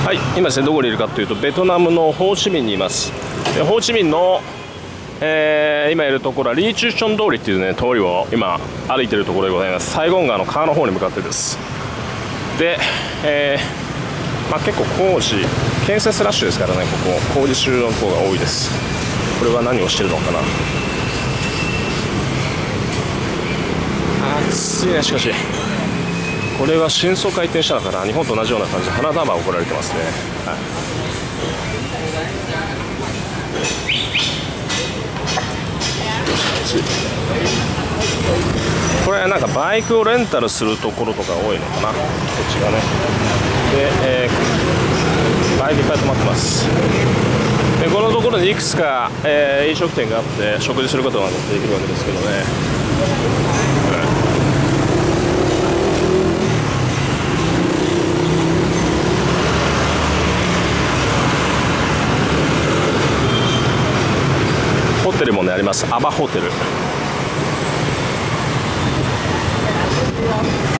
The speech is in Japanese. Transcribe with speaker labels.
Speaker 1: はい、今ですね、どこにいるかというと、ベトナムのホーチミンにいます。でホーチミンの、今いるところはリーチューション通りっていうね、通りを今歩いているところでございます。サイゴン川の川の方に向かってです。で、結構工事、建設ラッシュですからね、ここ工事中の方が多いです。これは何をしてるのかな。暑いね。しかしこれは新装開店したから、日本と同じような感じで花束を送られてますね。はい、これはなんかバイクをレンタルするところとか多いのかな、こっちがね。で、バイクいっぱい止まってます。でこのところにいくつか、飲食店があって食事することができるわけですけどね。ホテルもねあります。アバホテル。